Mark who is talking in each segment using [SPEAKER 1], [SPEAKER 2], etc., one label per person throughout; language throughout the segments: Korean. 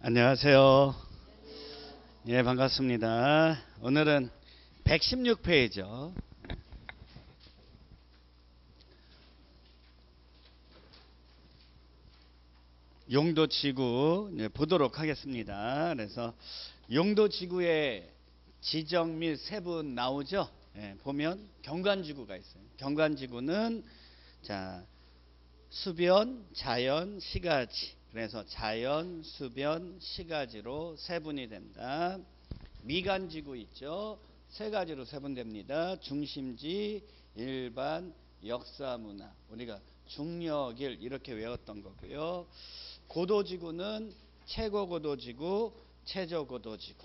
[SPEAKER 1] 안녕하세요. 예, 반갑습니다. 오늘은 116페이지요. 용도지구 보도록 하겠습니다. 그래서 용도지구의 지정 및 세분 나오죠. 예, 보면 경관지구가 있어요. 경관지구는 자 수변, 자연, 시가지. 그래서 자연, 수변, 시가지로 세분이 된다. 미관지구 있죠. 세 가지로 세분됩니다. 중심지, 일반, 역사문화. 우리가 중력일 이렇게 외웠던 거고요. 고도지구는 최고고도지구, 최저고도지구.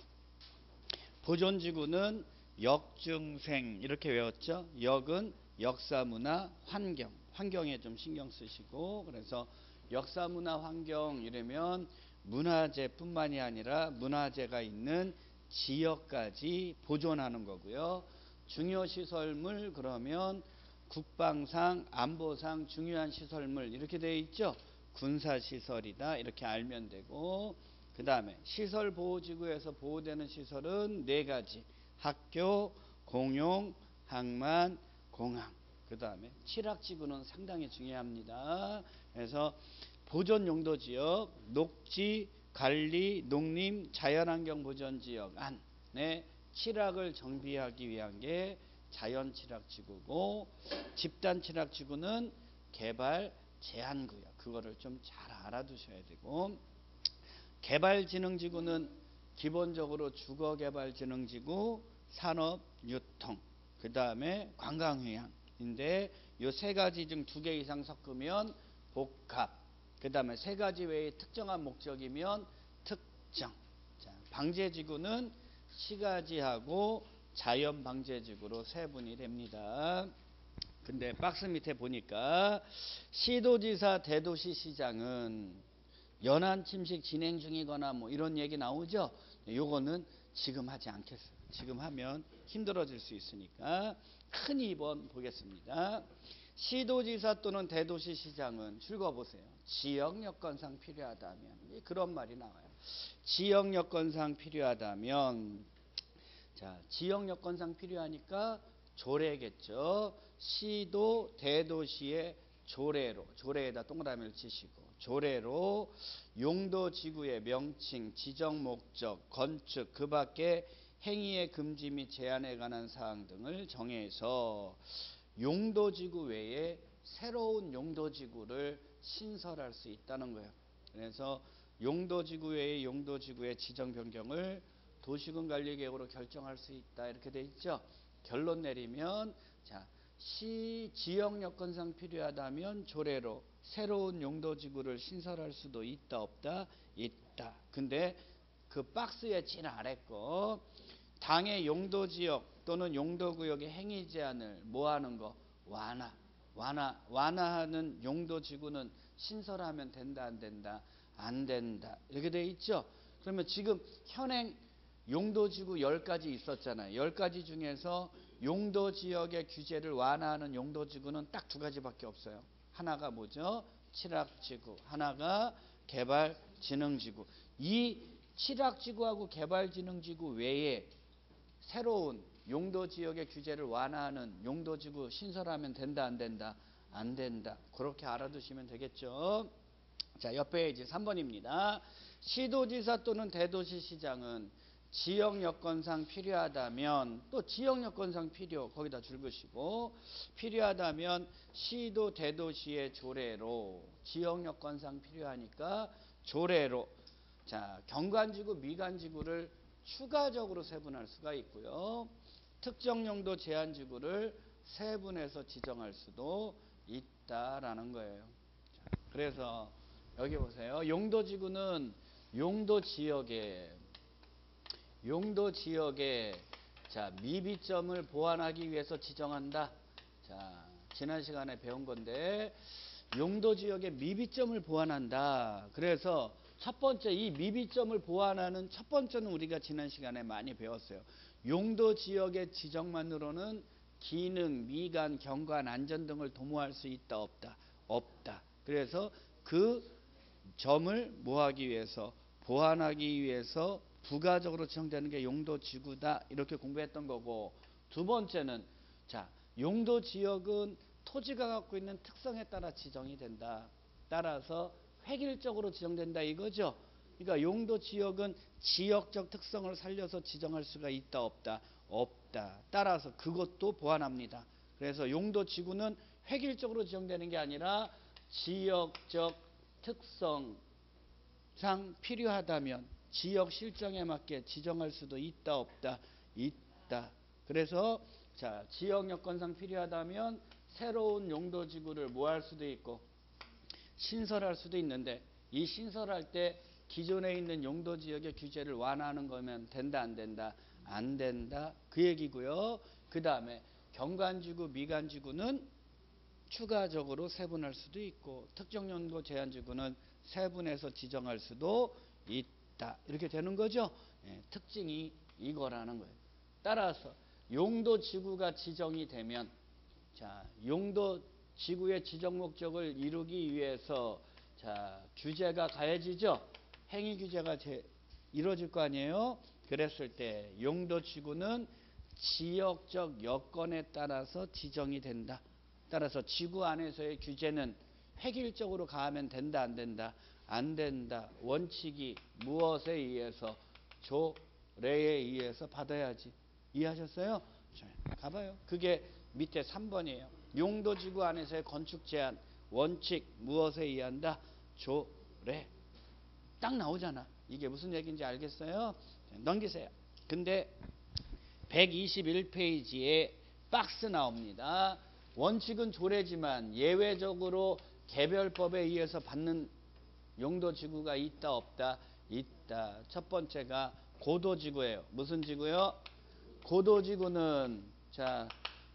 [SPEAKER 1] 보존지구는 역중생 이렇게 외웠죠. 역은 역사문화, 환경. 환경에 좀 신경 쓰시고, 그래서 역사문화 환경 이러면 문화재뿐만이 아니라 문화재가 있는 지역까지 보존하는 거고요. 중요시설물 그러면 국방상, 안보상 중요한 시설물 이렇게 되어 있죠. 군사시설이다 이렇게 알면 되고, 그 다음에 시설보호지구에서 보호되는 시설은 네 가지. 학교, 공용, 항만, 공항. 그 다음에 칠학지구는 상당히 중요합니다. 그래서 보존용도지역, 녹지, 관리, 농림, 자연환경 보전지역 안에 칠학을 정비하기 위한 게 자연칠학지구고, 집단칠학지구는 개발 제한구역. 그거를 좀 잘 알아두셔야 되고, 개발진흥지구는 기본적으로 주거개발진흥지구, 산업유통, 그 다음에 관광휴양인데 이 세 가지 중 두 개 이상 섞으면 복합, 그 다음에 세 가지 외에 특정한 목적이면 특정. 자, 방제지구는 시가지하고 자연방제지구로 세분이 됩니다. 근데 박스 밑에 보니까 시도지사, 대도시시장은 연안 침식 진행 중이거나 뭐 이런 얘기 나오죠. 요거는 지금 하지 않겠어요. 지금 하면 힘들어질 수 있으니까 큰 2번 보겠습니다. 시도지사 또는 대도시시장은 읽어보세요. 지역여건상 필요하다면, 그런 말이 나와요. 지역여건상 필요하다면, 자, 지역여건상 필요하니까 조례겠죠. 시도, 대도시의 조례로, 조례에다 동그라미를 치시고, 조례로 용도지구의 명칭, 지정 목적, 건축, 그 밖에 행위의 금지 및 제한에 관한 사항 등을 정해서 용도지구 외에 새로운 용도지구를 신설할 수 있다는 거예요. 그래서 용도지구 외에 용도지구의 지정 변경을 도시군관리계획으로 결정할 수 있다 이렇게 돼 있죠. 결론 내리면, 자, 시 지역여건상 필요하다면 조례로 새로운 용도지구를 신설할 수도 있다 없다? 있다. 근데 그 박스의 진 아래 거, 당의 용도지역 또는 용도구역의 행위 제한을 뭐하는 거? 완화하는 용도지구는 신설하면 된다 안 된다? 안 된다. 이렇게 돼 있죠. 그러면 지금 현행 용도지구 10가지 있었잖아요. 10가지 중에서 용도지역의 규제를 완화하는 용도지구는 딱 2가지밖에 없어요. 하나가 뭐죠? 칠학지구, 하나가 개발진흥지구. 이 칠학지구하고 개발진흥지구 외에 새로운 용도지역의 규제를 완화하는 용도지구 신설하면 된다 안 된다? 안 된다. 그렇게 알아두시면 되겠죠. 자, 옆에 이제 3번입니다. 시도지사 또는 대도시시장은 지역여건상 필요하다면, 또 지역여건상 필요 거기다 줄으시고, 필요하다면 시도 대도시의 조례로, 지역여건상 필요하니까 조례로, 자, 경관지구 미관지구를 추가적으로 세분할 수가 있고요. 특정용도 제한지구를 세분해서 지정할 수도 있다라는 거예요. 자, 그래서 여기 보세요. 용도지구는 용도지역에 자, 미비점을 보완하기 위해서 지정한다. 자, 지난 시간에 배운 건데 용도지역의 미비점을 보완한다. 그래서 첫 번째, 이 미비점을 보완하는 첫 번째는 우리가 지난 시간에 많이 배웠어요. 용도지역의 지정만으로는 기능, 미관, 경관, 안전 등을 도모할 수 있다 없다? 없다. 그래서 그 점을 뭐하기 위해서? 보완하기 위해서 부가적으로 지정되는 게 용도지구다. 이렇게 공부했던 거고, 두 번째는 자, 용도지역은 토지가 갖고 있는 특성에 따라 지정이 된다. 따라서 획일적으로 지정된다 이거죠. 그러니까 용도지역은 지역적 특성을 살려서 지정할 수가 있다 없다? 없다. 따라서 그것도 보완합니다. 그래서 용도지구는 획일적으로 지정되는 게 아니라 지역적 특성상 필요하다면 지역 실정에 맞게 지정할 수도 있다 없다? 있다. 그래서 자, 지역 여건상 필요하다면 새로운 용도지구를 뭐 할 수도 있고 신설할 수도 있는데, 이 신설할 때 기존에 있는 용도지역의 규제를 완화하는 거면 된다 안 된다? 안 된다. 그 얘기고요. 그 다음에 경관지구 미관지구는 추가적으로 세분할 수도 있고, 특정용도 제한지구는 세분해서 지정할 수도 있다. 이렇게 되는 거죠. 예, 특징이 이거라는 거예요. 따라서 용도지구가 지정이 되면, 자, 용도지구의 지정 목적을 이루기 위해서 자, 규제가 가해지죠. 행위 규제가 이루어질 거 아니에요. 그랬을 때 용도지구는 지역적 여건에 따라서 지정이 된다. 따라서 지구 안에서의 규제는 획일적으로 가하면 된다 안 된다? 안 된다. 원칙이 무엇에 의해서? 조례에 의해서 받아야지. 이해하셨어요? 자, 가봐요. 그게 밑에 3번이에요. 용도지구 안에서의 건축 제한 원칙 무엇에 의한다? 조례. 딱 나오잖아. 이게 무슨 얘기인지 알겠어요? 자, 넘기세요. 근데 121페이지에 박스 나옵니다. 원칙은 조례지만 예외적으로 개별법에 의해서 받는 용도지구가 있다 없다? 있다. 첫 번째가 고도지구예요. 무슨 지구요? 고도지구는 자,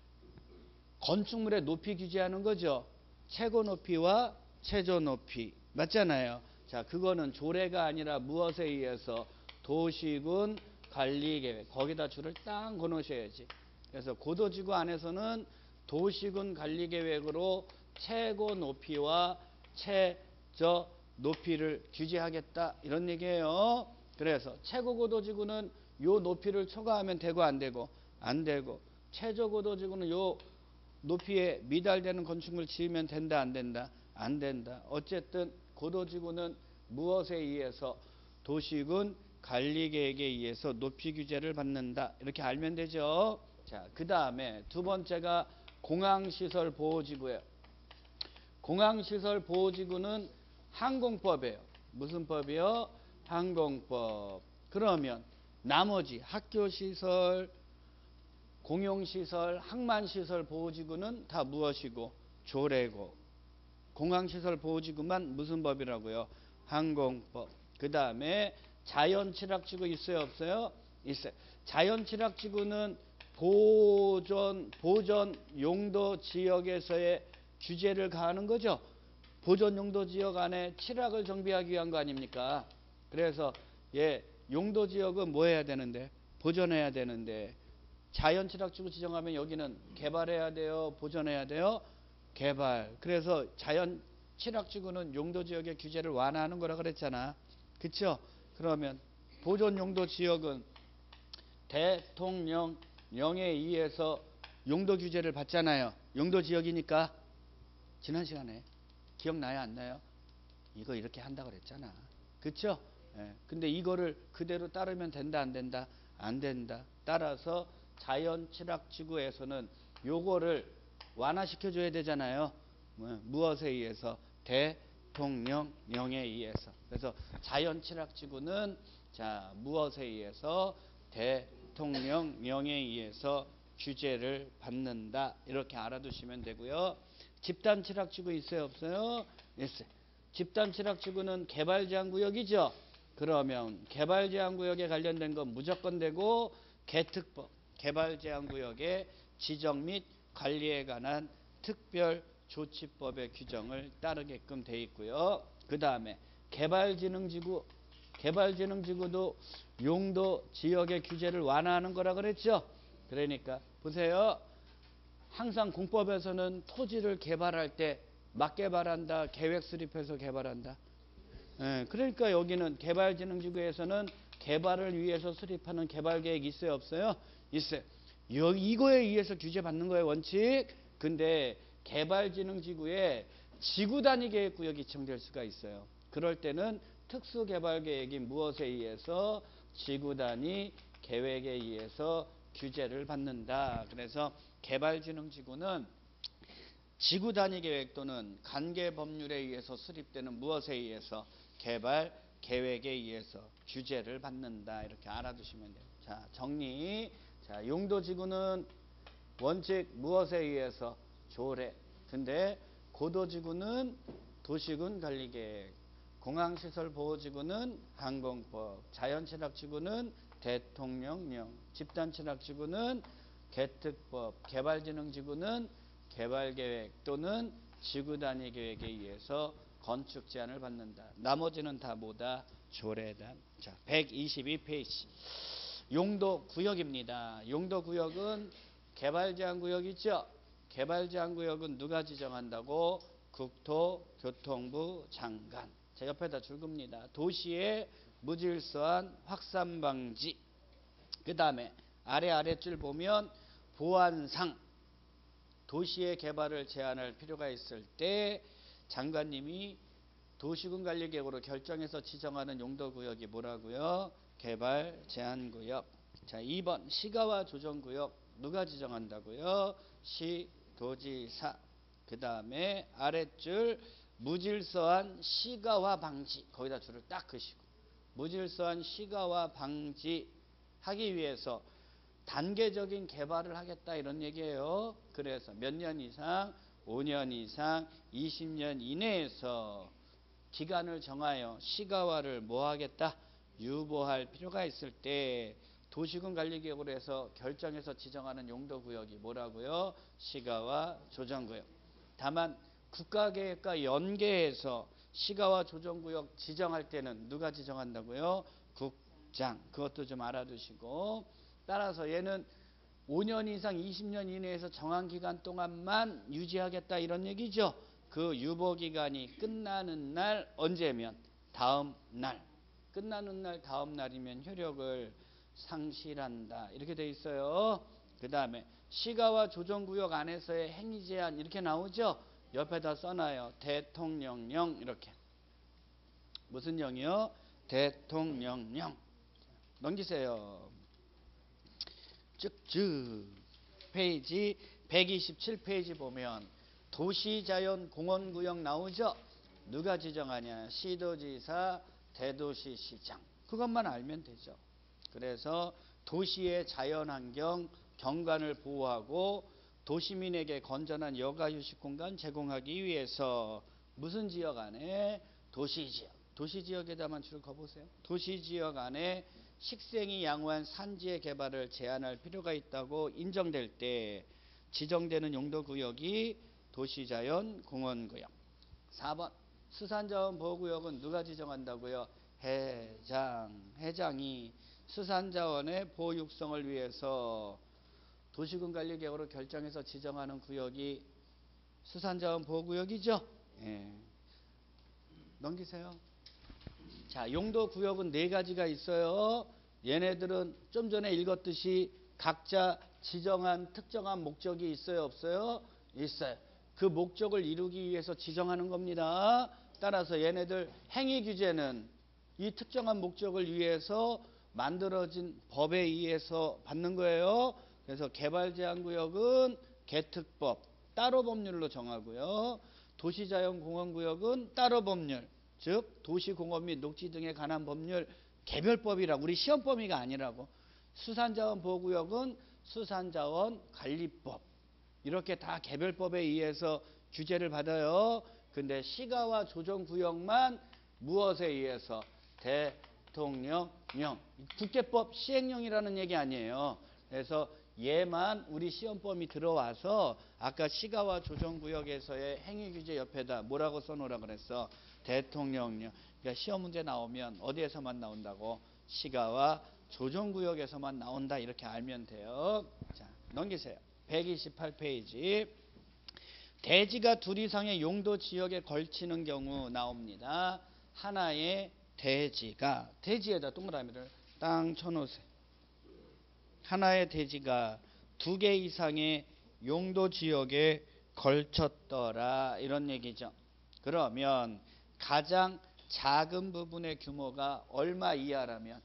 [SPEAKER 1] 건축물의 높이 규제하는 거죠. 최고 높이와 최저 높이. 맞잖아요. 자, 그거는 조례가 아니라 무엇에 의해서? 도시군 관리계획. 거기다 줄을 딱 걸어놓으셔야지. 그래서 고도지구 안에서는 도시군 관리계획으로 최고 높이와 최저 높이를 규제하겠다. 이런 얘기예요. 그래서 최고 고도지구는 요 높이를 초과하면 되고 안 되고? 안 되고. 최저 고도지구는 요 높이에 미달되는 건축물을 지으면 된다 안 된다? 안 된다. 어쨌든 고도지구는 무엇에 의해서? 도시군 관리계획에 의해서 높이 규제를 받는다. 이렇게 알면 되죠. 자, 그 다음에 두 번째가 공항시설 보호지구예요. 공항시설 보호지구는 항공법이에요. 무슨 법이요? 항공법. 그러면 나머지 학교시설, 공용시설, 항만시설 보호지구는 다 무엇이고? 조례고. 공항시설 보호지구만 무슨 법이라고요? 항공법. 그 다음에 자연취락지구 있어요 없어요? 있어요. 자연취락지구는 보전 용도 지역에서의 규제를 가하는 거죠. 보전 용도 지역 안에 취락을 정비하기 위한 거 아닙니까? 그래서 예, 용도 지역은 뭐 해야 되는데? 보존해야 되는데, 자연 취락지구 지정하면 여기는 개발해야 돼요? 보존해야 돼요? 개발. 그래서 자연 취락지구는 용도 지역의 규제를 완화하는 거라 그랬잖아. 그쵸? 그러면 보존 용도 지역은 대통령령에 의해서 용도 규제를 받잖아요. 용도 지역이니까. 지난 시간에 기억나요 안 나요? 이거 이렇게 한다고 그랬잖아. 그쵸? 예. 근데 이거를 그대로 따르면 된다 안 된다? 안 된다. 따라서 자연 취락지구에서는 요거를 완화시켜 줘야 되잖아요. 무엇에 의해서? 대통령령에 의해서. 그래서 자연 취락지구는 자, 무엇에 의해서? 대통령령에 의해서 규제를 받는다. 이렇게 알아두시면 되고요. 집단 취락지구 있어요 없어요? 있어요. 집단 취락지구는 개발제한구역이죠. 그러면 개발제한구역에 관련된 건 무조건 되고, 개특법, 개발제한구역의 지정 및 관리에 관한 특별조치법의 규정을 따르게끔 돼 있고요. 그 다음에 개발진흥지구, 개발진흥지구도 용도 지역의 규제를 완화하는 거라 그랬죠. 그러니까 보세요. 항상 공법에서는 토지를 개발할 때 막 개발한다, 계획 수립해서 개발한다? 예, 그러니까 여기는 개발진흥지구에서는 개발을 위해서 수립하는 개발계획이 있어요, 없어요? 있어요. 이거에 의해서 규제받는 거예요, 원칙. 근데 개발진흥지구에 지구단위 계획구역이 지정될 수가 있어요. 그럴 때는 특수개발계획인 무엇에 의해서 지구단위 계획에 의해서 규제를 받는다. 그래서 개발진흥지구는 지구단위 계획 또는 관계법률에 의해서 수립되는 무엇에 의해서 개발 계획에 의해서 규제를 받는다. 이렇게 알아두시면 돼요. 자, 정리. 자, 용도지구는 원칙 무엇에 의해서? 조례. 근데 고도지구는 도시군 관리계획, 공항시설보호지구는 항공법, 자연친화지구는 대통령령, 집단친화지구는 개특법, 개발진흥지구는 개발계획 또는 지구단위 계획에 의해서 건축 제한을 받는다. 나머지는 다 뭐다? 조례다. 자, 122페이지. 용도구역입니다. 용도구역은 개발제한구역이죠. 개발제한구역은 누가 지정한다고? 국토교통부 장관. 자, 옆에다 줄 겁니다. 도시의 무질서한 확산 방지. 그 다음에 아래줄 보면 보안상 도시의 개발을 제한할 필요가 있을 때 장관님이 도시군 관리계획으로 결정해서 지정하는 용도구역이 뭐라고요? 개발 제한구역. 자, 2번 시가와 조정구역 누가 지정한다고요? 시, 도지사. 그 다음에 아랫줄 무질서한 시가화 방지. 거기다 줄을 딱 그시고 무질서한 시가화 방지하기 위해서 단계적인 개발을 하겠다 이런 얘기예요. 그래서 몇 년 이상, 5년 이상, 20년 이내에서 기간을 정하여 시가화를 뭐 하겠다? 유보할 필요가 있을 때 도시군 관리계획으로 해서 결정해서 지정하는 용도구역이 뭐라고요? 시가와 조정구역. 다만 국가계획과 연계해서 시가와 조정구역 지정할 때는 누가 지정한다고요? 국장. 그것도 좀 알아두시고, 따라서 얘는 5년 이상 20년 이내에서 정한 기간 동안만 유지하겠다 이런 얘기죠. 그 유보기간이 끝나는 날 언제면 다음 날. 끝나는 날 다음 날이면 효력을 상실한다. 이렇게 돼 있어요. 그 다음에 시가와 조정구역 안에서의 행위제한 이렇게 나오죠. 옆에다 써놔요. 대통령령. 이렇게. 무슨 영이요? 대통령령. 넘기세요. 쭉쭉. 페이지 127페이지 보면 도시자연공원구역 나오죠. 누가 지정하냐? 시도지사, 대도시시장. 그것만 알면 되죠. 그래서 도시의 자연환경 경관을 보호하고 도시민에게 건전한 여가휴식 공간 제공하기 위해서 무슨 지역 안에? 도시지역. 도시지역에다만 줄 거보세요. 도시지역 안에 식생이 양호한 산지의 개발을 제한할 필요가 있다고 인정될 때 지정되는 용도구역이 도시자연공원구역. 4번 수산자원보호구역은 누가 지정한다고요? 해장이 수산자원의 보호 육성을 위해서 도시군 관리계획으로 결정해서 지정하는 구역이 수산자원보호구역이죠. 예. 넘기세요. 자, 용도구역은 4가지가 있어요. 얘네들은 좀 전에 읽었듯이 각자 지정한 특정한 목적이 있어요, 없어요? 있어요. 그 목적을 이루기 위해서 지정하는 겁니다. 따라서 얘네들 행위규제는 이 특정한 목적을 위해서 만들어진 법에 의해서 받는 거예요. 그래서 개발제한구역은 개특법 따로 법률로 정하고요. 도시자연공원구역은 따로 법률, 즉 도시공원 및 녹지 등에 관한 법률 개별법이라고, 우리 시험범위가 아니라고. 수산자원보호구역은 수산자원관리법, 이렇게 다 개별법에 의해서 규제를 받아요. 근데 시가와 조정구역만 무엇에 의해서? 대통령령. 국계법 시행령이라는 얘기 아니에요. 그래서 얘만 우리 시험범위 들어와서 아까 시가와 조정구역에서의 행위규제 옆에다 뭐라고 써놓으라 그랬어? 대통령령. 그러니까 시험 문제 나오면 어디에서만 나온다고? 시가와 조정구역에서만 나온다. 이렇게 알면 돼요. 자, 넘기세요. 128페이지. 대지가 둘 이상의 용도 지역에 걸치는 경우 나옵니다. 하나의 대지가 대지에다 동그라미를 땅 쳐놓으세요. 하나의 대지가 2개 이상의 용도 지역에 걸쳤더라 이런 얘기죠. 그러면 가장 작은 부분의 규모가 얼마 이하라면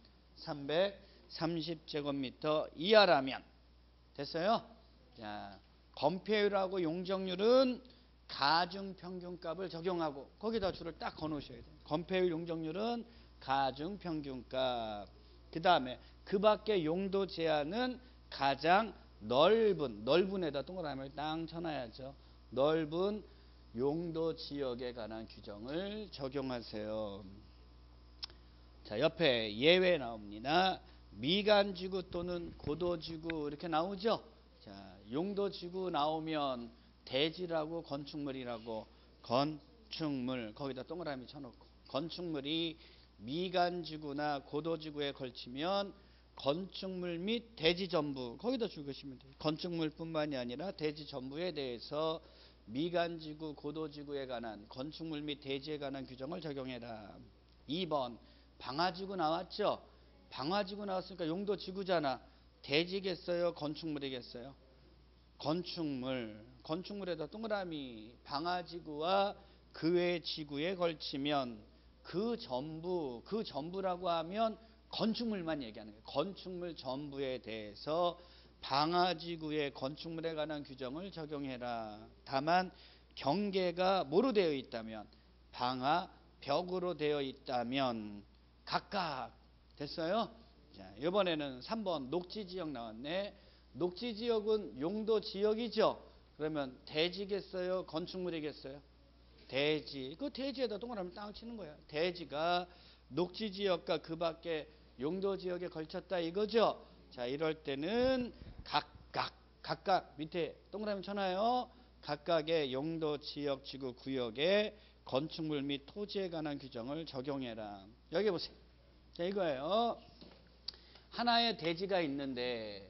[SPEAKER 1] 330제곱미터 이하라면 됐어요? 자, 건폐율하고 용적률은 가중평균값을 적용하고 거기다 줄을 딱 거놓으셔야 돼요. 건폐율 용적률은 가중평균값. 그 다음에 그 밖에 용도 제한은 가장 넓은에다 동그라미를 땅 쳐놔야죠. 넓은 용도 지역에 관한 규정을 적용하세요. 자, 옆에 예외 나옵니다. 미간지구 또는 고도지구 이렇게 나오죠. 자, 용도지구 나오면 대지라고 건축물이라고 건축물 거기다 동그라미 쳐놓고 건축물이 미간지구나 고도지구에 걸치면 건축물 및 대지 전부 거기다 적으시면 돼요. 건축물뿐만이 아니라 대지 전부에 대해서 미간지구 고도지구에 관한 건축물 및 대지에 관한 규정을 적용해라. 2번 방화지구 나왔죠. 방화지구 나왔으니까 용도지구잖아. 대지겠어요 건축물이겠어요? 건축물에다 동그라미. 방화지구와 그 외 지구에 걸치면 그 전부라고 하면 건축물만 얘기하는 거예요. 건축물 전부에 대해서 방화지구의 건축물에 관한 규정을 적용해라. 다만 경계가 뭐로 되어 있다면 방화 벽으로 되어 있다면 각각 됐어요? 자, 이번에는 3번 녹지지역 나왔네. 녹지지역은 용도지역이죠. 그러면 대지겠어요? 건축물이겠어요? 대지. 그 대지에다 동그라미 땅 치는 거야. 대지가 녹지지역과 그 밖에 용도지역에 걸쳤다 이거죠. 자, 이럴 때는 각각 밑에 동그라미 쳐놔요. 각각의 용도지역 지구 구역에 건축물 및 토지에 관한 규정을 적용해라. 여기 보세요. 자, 이거예요. 하나의 대지가 있는데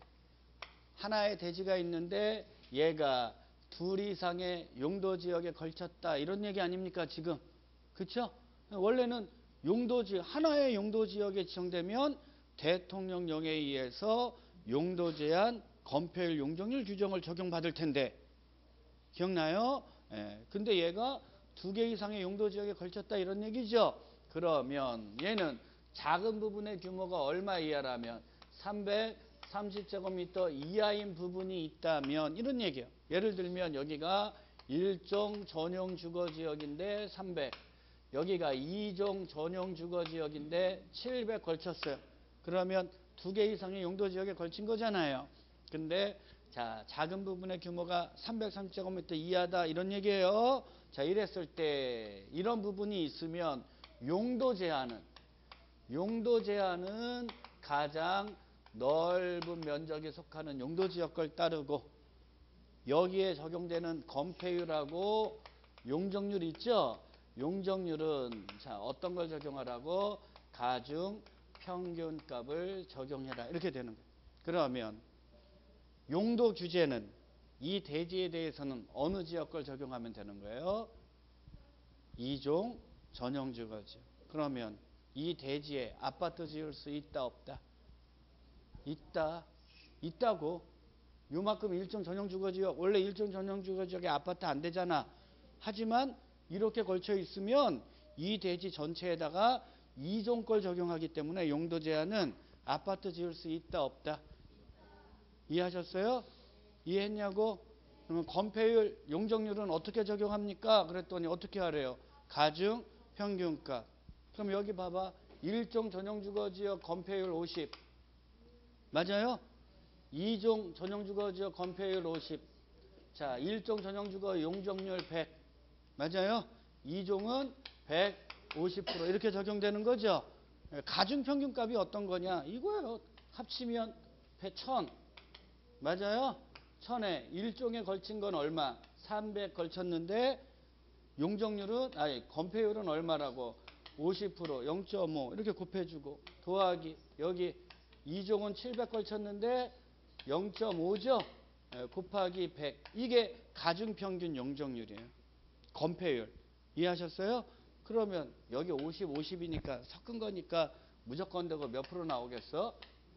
[SPEAKER 1] 얘가 2 이상의 용도지역에 걸쳤다 이런 얘기 아닙니까 지금? 그렇죠? 원래는 하나의 용도지역에 지정되면 대통령령에 의해서 용도제한 건폐율 용적률 규정을 적용받을 텐데 기억나요? 근데 얘가 2개 이상의 용도지역에 걸쳤다 이런 얘기죠. 그러면 얘는 작은 부분의 규모가 얼마 이하라면 330제곱미터 이하인 부분이 있다면 이런 얘기예요. 예를 들면 여기가 1종 전용 주거지역인데 300, 여기가 2종 전용 주거지역인데 700 걸쳤어요. 그러면 2개 이상의 용도지역에 걸친 거잖아요. 근데 자, 작은 부분의 규모가 330제곱미터 이하다 이런 얘기예요. 자, 이랬을 때 이런 부분이 있으면 용도 제한은 가장 넓은 면적에 속하는 용도지역을 따르고 여기에 적용되는 건폐율하고 용적률 있죠. 용적률은 자, 어떤 걸 적용하라고? 가중 평균값을 적용해라 이렇게 되는 거예요. 그러면 용도 규제는 이 대지에 대해서는 어느 지역 걸 적용하면 되는 거예요? 2종 전용주거지역. 그러면 이 대지에 아파트 지을 수 있다 없다? 있다고. 요만큼 1종 전용주거지역 원래 1종 전용주거지역에 아파트 안 되잖아. 하지만 이렇게 걸쳐 있으면 이 대지 전체에다가 2종 걸 적용하기 때문에 용도 제한은 아파트 지을 수 있다 없다? 이해하셨어요? 이해했냐고? 그러면 건폐율 용적률은 어떻게 적용합니까? 그랬더니 어떻게 하래요? 가중 평균값. 그럼 여기 봐봐. 1종 전용주거지역 건폐율 50 맞아요? 2종 전용주거지역 건폐율 50. 자, 1종 전용주거 용적률 100 맞아요? 2종은 150% 이렇게 적용되는 거죠. 가중평균값이 어떤 거냐? 이거예요. 합치면 1000 맞아요? 1000에 1종에 걸친 건 얼마? 300 걸쳤는데 건폐율은 얼마라고? 50% 0.5 이렇게 곱해주고 더하기 여기 2종은 700 걸쳤는데 0.5죠? 곱하기 100 이게 가중평균 용적률이에요. 건폐율 이해하셨어요? 그러면 여기 50, 50이니까 섞은 거니까 무조건 되고 몇 프로 나오겠어?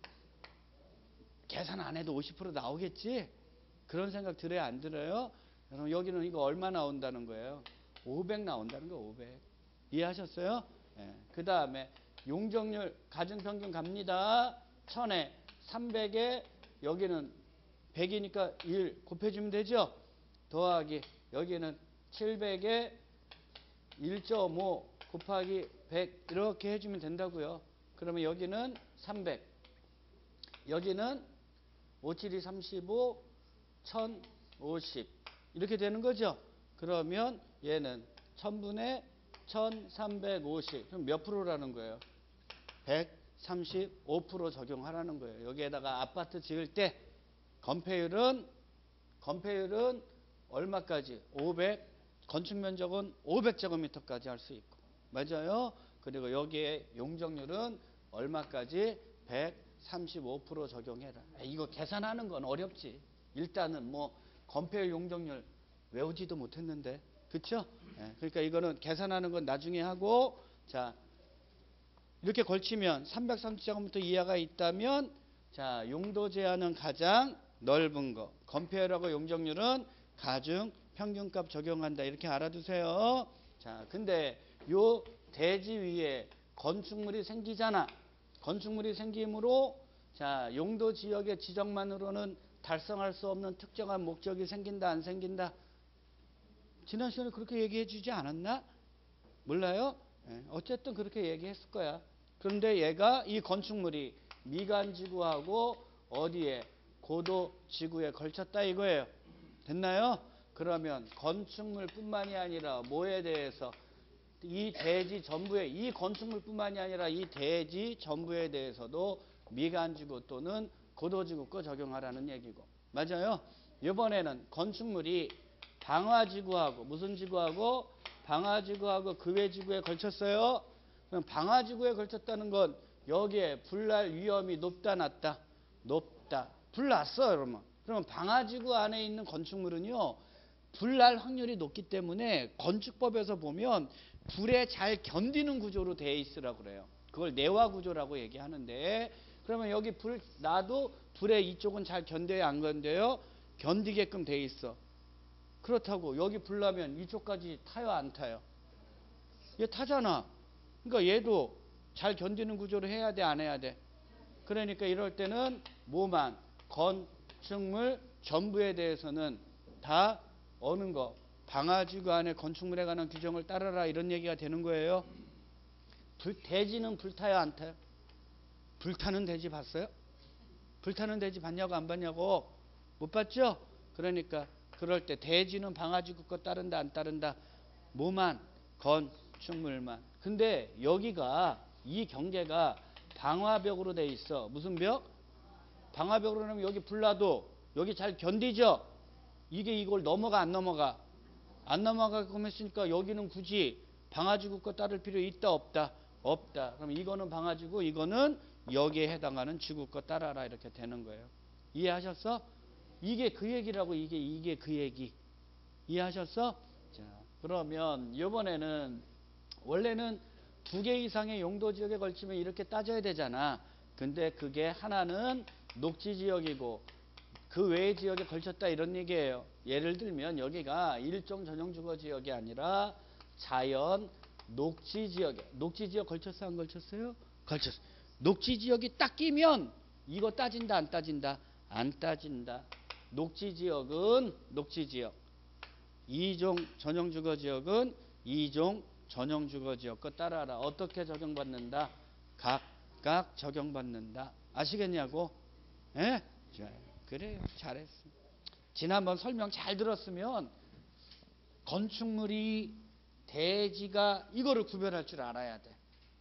[SPEAKER 1] 계산 안 해도 50% 나오겠지? 그런 생각 들어요, 안 들어요? 그럼 여기는 이거 얼마 나온다는 거예요? 500 나온다는 거, 500. 이해하셨어요? 예. 그 다음에 용적률 가중평균 갑니다. 1000에 300에 여기는 100이니까 1 곱해주면 되죠? 더하기 여기는 700에 1.5 곱하기 100 이렇게 해주면 된다고요. 그러면 여기는 300 여기는 57이 35 1050 이렇게 되는 거죠. 그러면 얘는 1000분의 1350 그럼 몇 프로라는 거예요? 135% 적용하라는 거예요. 여기에다가 아파트 지을 때 건폐율은 얼마까지? 500 건축 면적은 500제곱미터까지 할 수 있고 맞아요. 그리고 여기에 용적률은 얼마까지? 135% 적용해라. 이거 계산하는 건 어렵지. 일단은 뭐 건폐율 용적률 외우지도 못했는데 그쵸? 그러니까 이거는 계산하는 건 나중에 하고 자 이렇게 걸치면 330제곱미터 이하가 있다면 자 용도 제한은 가장 넓은 거 건폐율하고 용적률은 가중 평균값 적용한다 이렇게 알아두세요. 자 근데 요 대지 위에 건축물이 생기잖아. 건축물이 생기므로 자 용도 지역의 지정만으로는 달성할 수 없는 특정한 목적이 생긴다 안 생긴다? 지난 시간에 그렇게 얘기해 주지 않았나? 몰라요? 어쨌든 그렇게 얘기했을 거야. 그런데 얘가 이 건축물이 미관지구하고 어디에 고도지구에 걸쳤다 이거예요. 됐나요? 그러면 건축물뿐만이 아니라 뭐에 대해서 이 대지 전부에 이 건축물뿐만이 아니라 이 대지 전부에 대해서도 미관지구 또는 고도지구 거 적용하라는 얘기고 맞아요? 이번에는 건축물이 방화지구하고 무슨 지구하고 방화지구하고 그외지구에 걸쳤어요. 그럼 방화지구에 걸쳤다는 건 여기에 불날 위험이 높다 낮다? 높다. 불났어 여러분. 그러면 방화지구 안에 있는 건축물은요. 불날 확률이 높기 때문에 건축법에서 보면 불에 잘 견디는 구조로 되어 있으라고 그래요. 그걸 내화 구조라고 얘기하는데 그러면 여기 불 나도 불에 이쪽은 잘 견뎌요 안 견뎌요? 견디게끔 돼 있어. 그렇다고 여기 불 나면 이쪽까지 타요 안 타요? 얘 타잖아. 그러니까 얘도 잘 견디는 구조로 해야 돼 안 해야 돼? 그러니까 이럴 때는 뭐만 건축물 전부에 대해서는 다 어느 거 방화지구 안에 건축물에 관한 규정을 따르라 이런 얘기가 되는 거예요. 대지는 불타요 안 타요? 불타는 대지 봤어요? 불타는 대지 봤냐고 안 봤냐고? 못 봤죠? 그러니까 그럴 때 대지는 방화지구 거 따른다 안 따른다? 뭐만? 건축물만. 근데 여기가 이 경계가 방화벽으로 돼 있어. 무슨 벽? 방화벽으로 하면 여기 불나도 여기 잘 견디죠? 이게 이걸 넘어가 안 넘어가? 안 넘어가게끔 했으니까 여기는 굳이 방화지구 거 따를 필요 있다 없다? 없다. 그럼 이거는 방화지구 이거는 여기에 해당하는 지구 거 따라라 이렇게 되는 거예요. 이해하셨어? 이게 그 얘기라고 이게 그 얘기. 이해하셨어? 자, 그러면 이번에는 원래는 2개 이상의 용도 지역에 걸치면 이렇게 따져야 되잖아. 근데 그게 하나는 녹지 지역이고 그 외의 지역에 걸쳤다 이런 얘기예요. 예를 들면 여기가 일종 전용 주거 지역이 아니라 자연 녹지 지역에 녹지 지역 걸쳤어 안 걸쳤어요? 걸쳤어. 녹지 지역이 딱 끼면 이거 따진다 안 따진다? 안 따진다. 녹지 지역은 녹지 지역. 2종 전용 주거 지역은 2종 전용 주거 지역 거 따라라. 어떻게 적용받는다? 각각 적용받는다. 아시겠냐고? 예? 그래요. 잘했어. 지난번 설명 잘 들었으면 건축물이 대지가 이거를 구별할 줄 알아야 돼.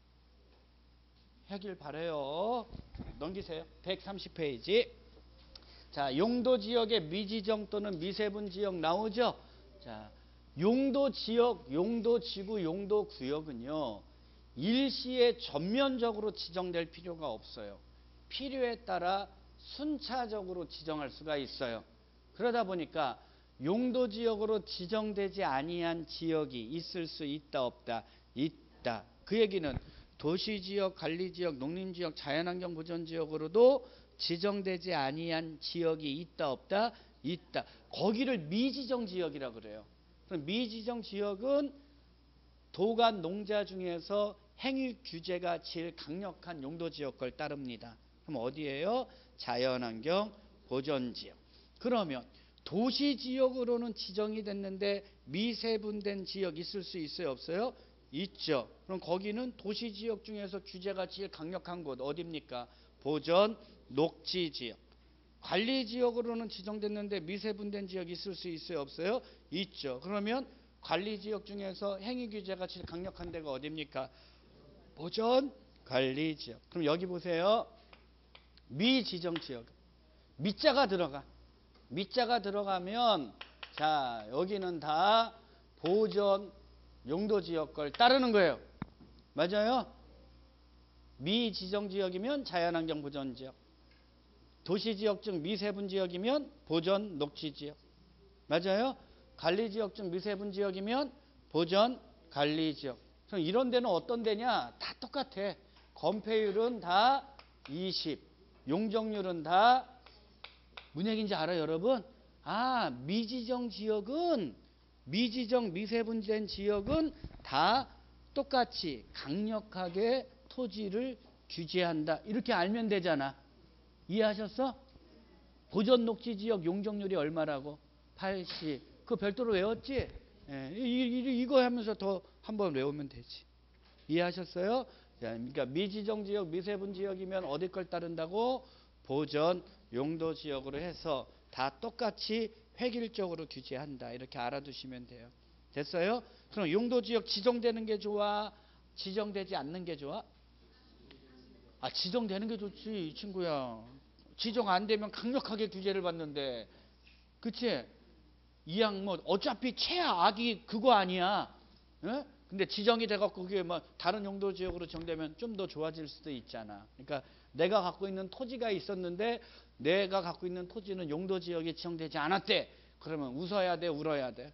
[SPEAKER 1] 하길 바래요. 넘기세요. 130페이지. 자, 용도 지역의 미지정 또는 미세분 지역 나오죠? 자, 용도 지역, 용도 지구, 용도 구역은요. 일시에 전면적으로 지정될 필요가 없어요. 필요에 따라 순차적으로 지정할 수가 있어요. 그러다 보니까 용도 지역으로 지정되지 아니한 지역이 있을 수 있다 없다. 있다. 그 얘기는 도시지역, 관리지역, 농림지역, 자연환경 보전지역으로도 지정되지 아니한 지역이 있다 없다? 있다. 거기를 미지정지역이라고 그래요. 그럼 미지정지역은 도간 농자 중에서 행위 규제가 제일 강력한 용도지역 걸 따릅니다. 그럼 어디예요? 자연환경 보전지역. 그러면 도시지역으로는 지정이 됐는데 미세분된 지역 있을 수 있어요? 없어요? 있죠. 그럼 거기는 도시지역 중에서 규제가 제일 강력한 곳 어디입니까? 보전 녹지지역. 관리지역으로는 지정됐는데 미세분된 지역 있을 수 있어요? 없어요? 있죠. 그러면 관리지역 중에서 행위규제가 제일 강력한 데가 어디입니까? 보전 관리지역. 그럼 여기 보세요. 미지정지역. 미자가 들어가. 미자가 들어가면 자 여기는 다 보전 용도지역 걸 따르는 거예요. 맞아요? 미지정지역이면 자연환경 보전지역. 도시지역 중 미세분지역이면 보전 녹지지역. 맞아요? 관리지역 중 미세분지역이면 보전 관리지역. 그럼 이런 데는 어떤 데냐? 다 똑같아. 건폐율은 다 20. 용적률은 다 무슨 얘기인지 알아요, 여러분? 아, 미지정 지역은 미지정 미세분된 지역은 다 똑같이 강력하게 토지를 규제한다. 이렇게 알면 되잖아. 이해하셨어? 보전 녹지 지역 용적률이 얼마라고? 80. 그거 별도로 외웠지? 예, 이거 하면서 더 한번 외우면 되지. 이해하셨어요? 자, 그러니까 미지정 지역, 미세분 지역이면 어디 걸 따른다고? 보전 용도 지역으로 해서 다 똑같이 획일적으로 규제한다. 이렇게 알아두시면 돼요. 됐어요? 그럼 용도 지역 지정되는 게 좋아? 지정되지 않는 게 좋아? 아, 지정되는 게 좋지, 이 친구야. 지정 안 되면 강력하게 규제를 받는데. 그치? 이양 뭐 어차피 최악이 그거 아니야. 에? 근데 지정이 돼갖고 그게 뭐 다른 용도 지역으로 정되면 좀 더 좋아질 수도 있잖아. 그러니까 내가 갖고 있는 토지가 있었는데 내가 갖고 있는 토지는 용도 지역에 지정되지 않았대. 그러면 웃어야 돼, 울어야 돼?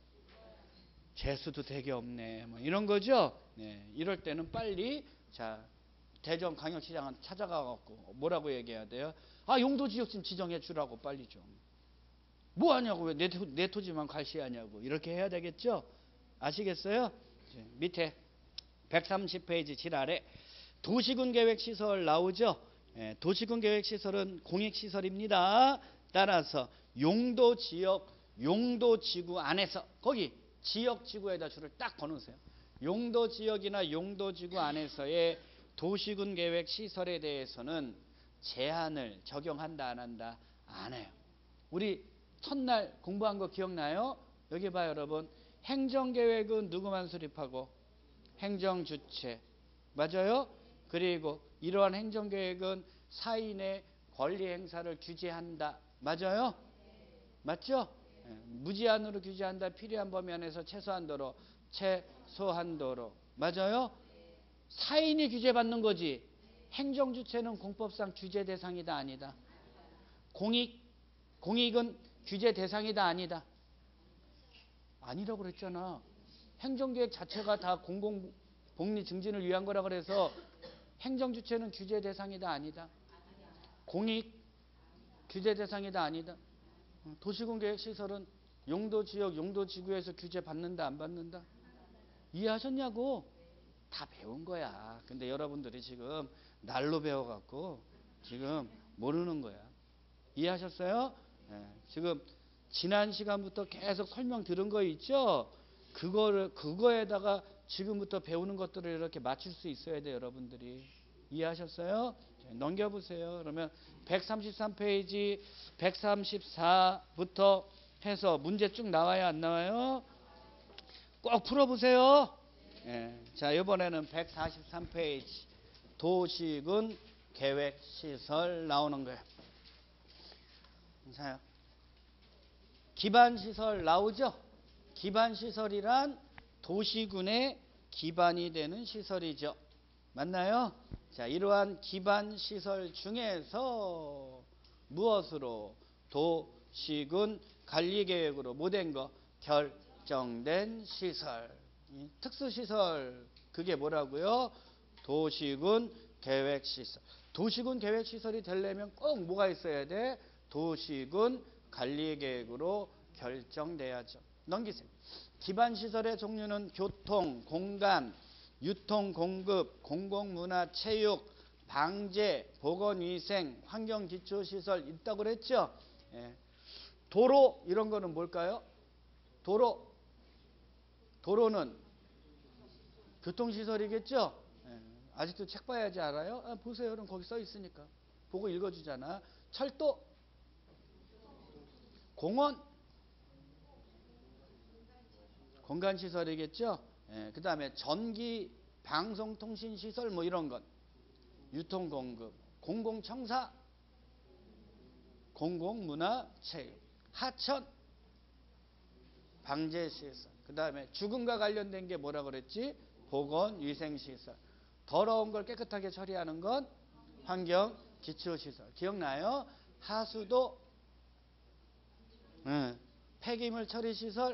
[SPEAKER 1] 재수도 되게 없네. 뭐 이런 거죠. 네, 이럴 때는 빨리 자 대전 광역시장 찾아가갖고 뭐라고 얘기해야 돼요? 아, 용도 지역 좀 지정해 주라고 빨리 좀. 뭐 하냐고, 왜 내 토지만 과시하냐고. 이렇게 해야 되겠죠? 아시겠어요? 밑에 130페이지 질 아래 도시군 계획 시설 나오죠? 예, 도시군 계획 시설은 공익 시설입니다. 따라서 용도 지역, 용도 지구 안에서 거기 지역 지구에다 줄을 딱 거놓으세요. 용도 지역이나 용도 지구 안에서의 도시군 계획 시설에 대해서는 제한을 적용한다 안 한다? 안 해요. 우리 첫날 공부한 거 기억나요? 여기 봐요, 여러분. 행정계획은 누구만 수립하고? 행정주체. 맞아요? 그리고 이러한 행정계획은 사인의 권리 행사를 규제한다. 맞아요? 맞죠? 무제한으로 규제한다. 필요한 범위 안에서 최소한도로. 최소한도로. 맞아요? 사인이 규제받는 거지. 행정주체는 공법상 규제 대상이다 아니다? 공익은 규제 대상이다 아니다? 아니라고 그랬잖아. 행정계획 자체가 다 공공복리 증진을 위한 거라 그래서 행정주체는 규제 대상이다 아니다? 공익 규제 대상이다 아니다? 도시군 계획시설은 용도지역 용도지구에서 규제 받는다 안 받는다? 이해하셨냐고? 다 배운 거야. 근데 여러분들이 지금 날로 배워갖고 지금 모르는 거야. 이해하셨어요? 네, 지금 지난 시간부터 계속 설명 들은 거 있죠? 그거에다가 지금부터 배우는 것들을 이렇게 맞출 수 있어야 돼요, 여러분들이. 이해하셨어요? 넘겨보세요. 그러면 133페이지 134부터 해서 문제 쭉 나와요, 안 나와요? 꼭 풀어보세요. 네, 자, 이번에는 143페이지 도시군 계획시설 나오는 거예요. 자, 기반시설 나오죠? 기반시설이란 도시군의 기반이 되는 시설이죠. 맞나요? 자, 이러한 기반시설 중에서 무엇으로? 도시군 관리계획으로 뭐 된 거? 결정된 시설. 특수시설 그게 뭐라고요? 도시군 계획시설. 도시군 계획시설이 되려면 꼭 뭐가 있어야 돼? 도시군 관리계획으로 결정돼야죠. 넘기세요. 기반시설의 종류는 교통, 공간, 유통, 공급, 공공문화, 체육, 방제, 보건위생, 환경기초시설 있다고 그랬죠? 예. 도로 이런 거는 뭘까요? 도로는 교통시설이겠죠? 예. 아직도 책 봐야지 알아요? 아, 보세요. 그럼 거기 써 있으니까. 보고 읽어주잖아. 철도, 공원, 공간시설이겠죠? 예. 그 다음에 전기, 방송통신시설 뭐 이런 것. 유통공급, 공공청사, 공공문화체육, 하천, 방제시설. 그 다음에 죽음과 관련된 게 뭐라 그랬지? 보건위생시설. 더러운 걸 깨끗하게 처리하는 건 환경기초시설. 기억나요? 하수도, 폐기물 처리시설,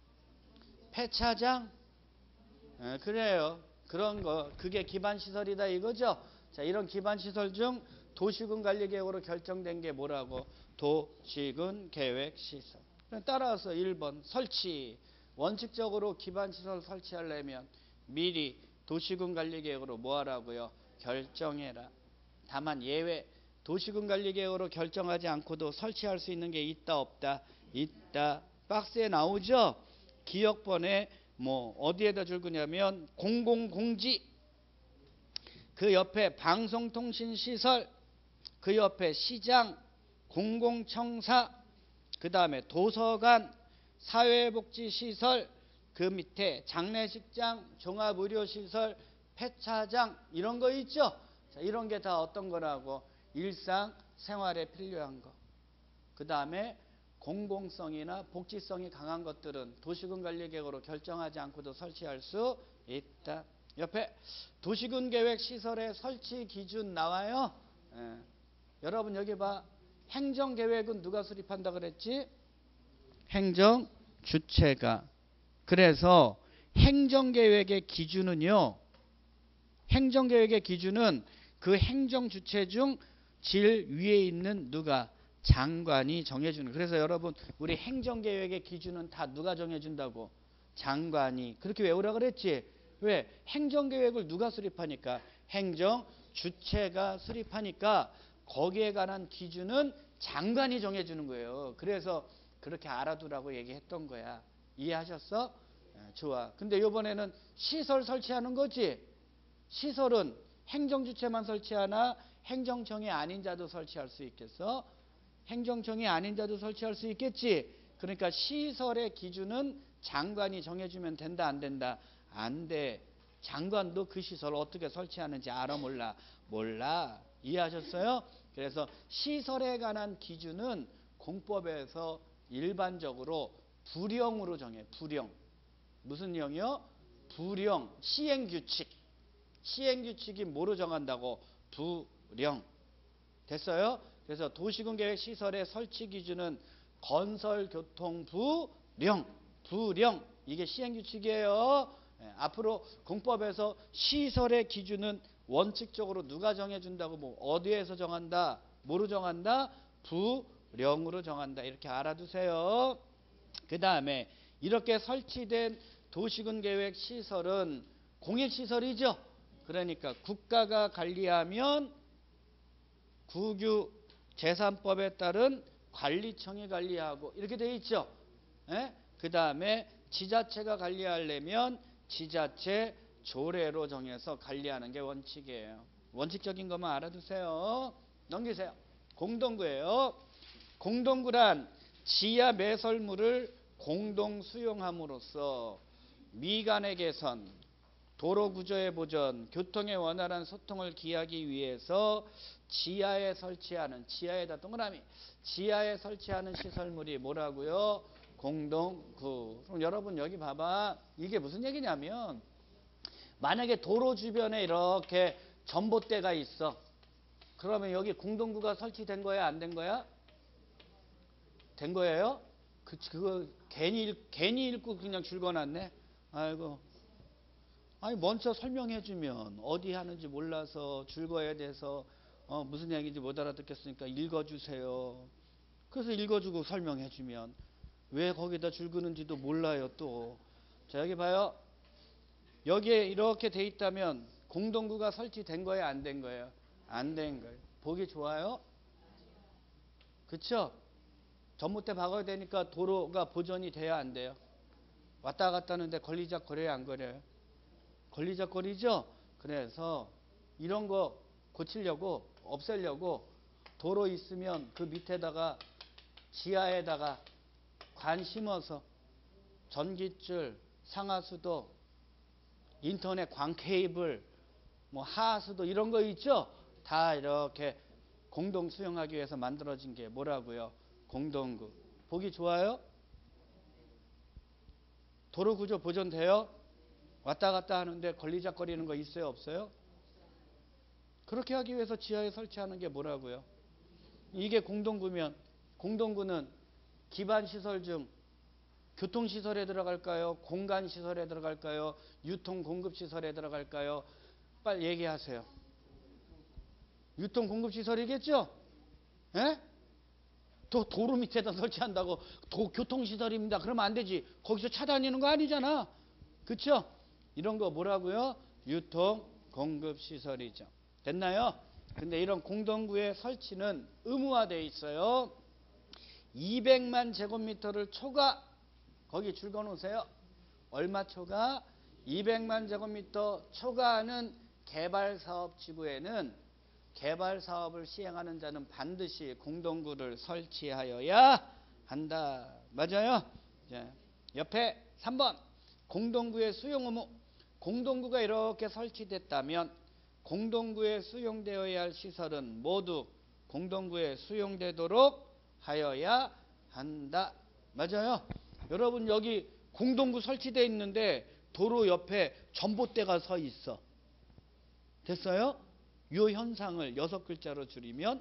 [SPEAKER 1] 폐차장. 그래요. 그런 거 그게 기반시설이다 이거죠. 자, 이런 기반시설 중 도시군 관리계획으로 결정된 게 뭐라고? 도시군 계획시설. 따라서 1번 설치. 원칙적으로 기반시설 설치하려면 미리 도시군 관리계획으로 뭐 하라고요? 결정해라. 다만 예외. 도시군 관리계획으로 결정하지 않고도 설치할 수 있는 게 있다 없다? 있다. 박스에 나오죠? 기억번에 뭐 어디에다 줄 거냐면 공공공지, 그 옆에 방송통신시설, 그 옆에 시장, 공공청사, 그 다음에 도서관, 사회복지시설, 그 밑에 장례식장, 종합의료시설, 폐차장 이런 거 있죠. 자, 이런 게 다 어떤 거라고? 일상생활에 필요한 거. 그 다음에 공공성이나 복지성이 강한 것들은 도시군 관리계획으로 결정하지 않고도 설치할 수 있다. 옆에 도시군 계획 시설의 설치 기준 나와요. 예. 여러분 여기 봐. 행정계획은 누가 수립한다 그랬지? 행정주체가. 그래서 행정계획의 기준은요. 행정계획의 기준은 그 행정주체 중 제일 위에 있는 누가? 장관이 정해주는. 그래서 여러분 우리 행정계획의 기준은 다 누가 정해준다고? 장관이. 그렇게 외우라 그랬지. 왜? 행정계획을 누가 수립하니까? 행정주체가 수립하니까 거기에 관한 기준은 장관이 정해주는 거예요. 그래서 그렇게 알아두라고 얘기했던 거야. 이해하셨어? 좋아. 근데 이번에는 시설 설치하는 거지. 시설은 행정주체만 설치하나 행정청이 아닌 자도 설치할 수 있겠어? 행정청이 아닌 자도 설치할 수 있겠지. 그러니까 시설의 기준은 장관이 정해주면 된다 안 된다? 안 돼. 장관도 그 시설 어떻게 설치하는지 알아 몰라? 몰라. 이해하셨어요? 그래서 시설에 관한 기준은 공법에서 일반적으로 부령으로 정해. 부령. 무슨 령이요? 부령. 시행규칙. 시행규칙이 뭐로 정한다고? 부령. 됐어요? 그래서 도시군계획 시설의 설치 기준은 건설교통부령. 부령. 이게 시행규칙이에요. 앞으로 공법에서 시설의 기준은 원칙적으로 누가 정해준다고? 뭐 어디에서 정한다? 뭐로 정한다? 부령으로 정한다. 이렇게 알아두세요. 그 다음에 이렇게 설치된 도시군계획 시설은 공익시설이죠. 그러니까 국가가 관리하면 국유재산법에 따른 관리청이 관리하고 이렇게 돼 있죠. 그 다음에 지자체가 관리하려면 지자체 조례로 정해서 관리하는 게 원칙이에요. 원칙적인 것만 알아두세요. 넘기세요. 공동구예요. 공동구란 지하 매설물을 공동 수용함으로써 미간의 개선, 도로 구조의 보전, 교통의 원활한 소통을 기하기 위해서 지하에 설치하는, 지하에다 동그라미, 지하에 설치하는 시설물이 뭐라고요? 공동구. 그럼 여러분 여기 봐봐. 이게 무슨 얘기냐면 만약에 도로 주변에 이렇게 전봇대가 있어. 그러면 여기 공동구가 설치된 거야? 안 된 거야? 된 거예요? 그거 괜히 읽고 그냥 줄거놨네. 아이고. 아니 먼저 설명해 주면 어디 하는지 몰라서 줄거에 대해서 무슨 얘기인지 못 알아듣겠으니까 읽어주세요. 그래서 읽어주고 설명해 주면 왜 거기다 줄 그는지도 몰라요 또. 자 여기 봐요. 여기에 이렇게 돼 있다면 공동구가 설치된 거예요 안 된 거예요? 안 된 거예요. 보기 좋아요? 그쵸? 전봇대 박아야 되니까 도로가 보존이 돼야 안 돼요? 왔다 갔다 하는데 걸리적거려요 안 거려요? 걸리적거리죠? 그래서 이런 거 고치려고 없애려고 도로 있으면 그 밑에다가 지하에다가 관 심어서 전기줄, 상하수도, 인터넷 광 케이블, 뭐 하수도 이런 거 있죠? 다 이렇게 공동 수용하기 위해서 만들어진 게 뭐라고요? 공동구. 보기 좋아요? 도로 구조 보존돼요? 왔다 갔다 하는데 걸리적거리는 거 있어요 없어요? 그렇게 하기 위해서 지하에 설치하는 게 뭐라고요? 이게 공동구면 공동구는 기반시설 중 교통시설에 들어갈까요? 공간시설에 들어갈까요? 유통공급시설에 들어갈까요? 빨리 얘기하세요. 유통공급시설이겠죠? 예? 도로 밑에다 설치한다고 교통시설입니다. 그러면 안 되지. 거기서 차 다니는 거 아니잖아. 그쵸? 이런 거 뭐라고요? 유통공급시설이죠. 됐나요? 근데 이런 공동구의 설치는 의무화되어 있어요. 200만 제곱미터를 초과 거기 줄 거놓으세요. 얼마 초과? 200만 제곱미터 초과하는 개발사업 지구에는 개발사업을 시행하는 자는 반드시 공동구를 설치하여야 한다. 맞아요? 옆에 3번 공동구의 수용 의무. 공동구가 이렇게 설치됐다면 공동구에 수용되어야 할 시설은 모두 공동구에 수용되도록 하여야 한다. 맞아요? 여러분 여기 공동구 설치되어 있는데 도로 옆에 전봇대가 서 있어. 됐어요? 이 현상을 6글자로 줄이면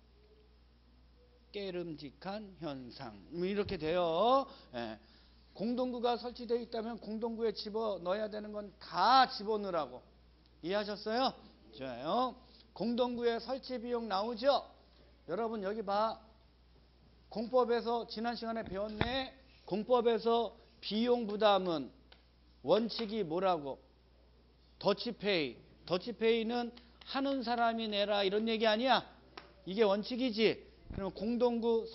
[SPEAKER 1] 깨름직한 현상 이렇게 돼요. 예. 공동구가 설치되어 있다면 공동구에 집어넣어야 되는 건 다 집어넣으라고. 이해하셨어요? 좋아요. 공동구에 설치 비용 나오죠? 여러분 여기 봐. 공법에서 지난 시간에 배웠네. 공법에서 비용 부담은 원칙이 뭐라고? 더치페이. 더치페이는 하는 사람이 내라 이런 얘기 아니야? 이게 원칙이지. 그러면 공동구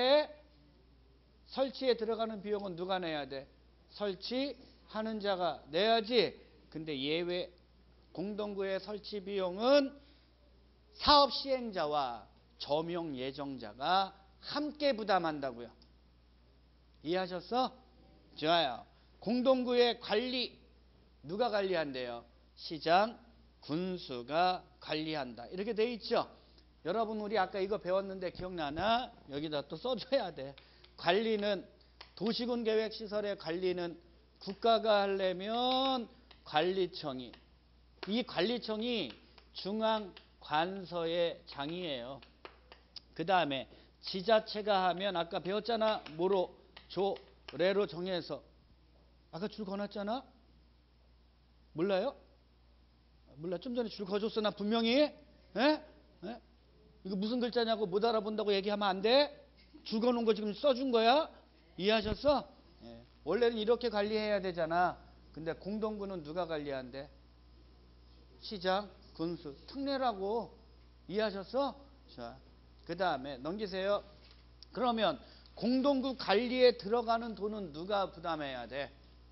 [SPEAKER 1] 설치에 들어가는 비용은 누가 내야 돼? 설치하는 자가 내야지. 근데 예외 공동구의 설치 비용은 사업 시행자와 점용 예정자가 함께 부담한다고요. 이해하셨어? 좋아요. 공동구의 관리 누가 관리한대요? 시장, 군수가 관리한다. 이렇게 돼 있죠. 여러분 우리 아까 이거 배웠는데 기억나나? 여기다 또 써줘야 돼. 관리는 도시군 계획 시설의 관리는 국가가 하려면 관리청이 이 관리청이 중앙 관서의 장이에요. 그 다음에 지자체가 하면 아까 배웠잖아. 뭐로? 조례로 정해서. 아까 줄 거놨잖아. 몰라요? 몰라. 좀 전에 줄 거줬어 나 분명히. 에? 이거 무슨 글자냐고 못 알아본다고 얘기하면 안 돼. 줄 거놓은 거 지금 써준 거야. 이해하셨어? 예. 원래는 이렇게 관리해야 되잖아. 근데 공동구는 누가 관리한대? 시장, 군수, 특례라고. 이해하셨어? 자, 그 다음에 넘기세요. 그러면 공동구 관리에 들어가는 돈은 누가 부담해야 돼?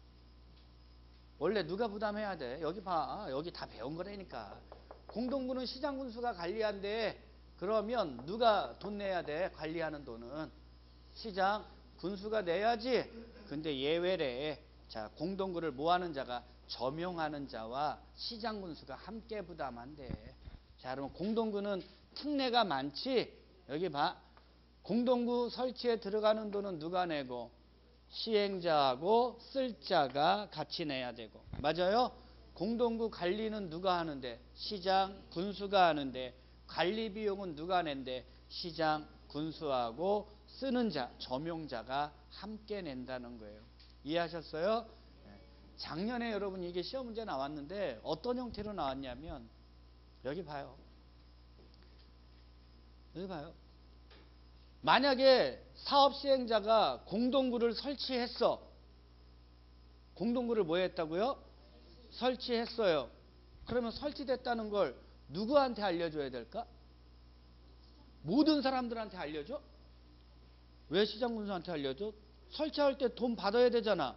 [SPEAKER 1] 원래 누가 부담해야 돼? 여기 봐. 여기 다 배운 거라니까. 공동구는 시장 군수가 관리한대. 그러면 누가 돈 내야 돼? 관리하는 돈은 시장 군수가 내야지. 근데 예외래. 자, 공동구를 뭐 하는 자가? 점용하는 자와 시장 군수가 함께 부담한대. 자, 그러면 공동구는 특례가 많지. 여기 봐. 공동구 설치에 들어가는 돈은 누가 내고? 시행자하고 쓸 자가 같이 내야 되고. 맞아요? 공동구 관리는 누가 하는데? 시장, 군수가 하는데 관리 비용은 누가 낸대? 시장, 군수하고 쓰는 자, 점용자가 함께 낸다는 거예요. 이해하셨어요? 작년에 여러분 이게 시험 문제 나왔는데 어떤 형태로 나왔냐면 여기 봐요. 여기 봐요. 만약에 사업 시행자가 공동구를 설치했어. 공동구를 뭐 했다고요? 설치했어요. 그러면 설치됐다는 걸 누구한테 알려줘야 될까? 모든 사람들한테 알려줘? 왜 시장군수한테 알려줘? 설치할 때 돈 받아야 되잖아.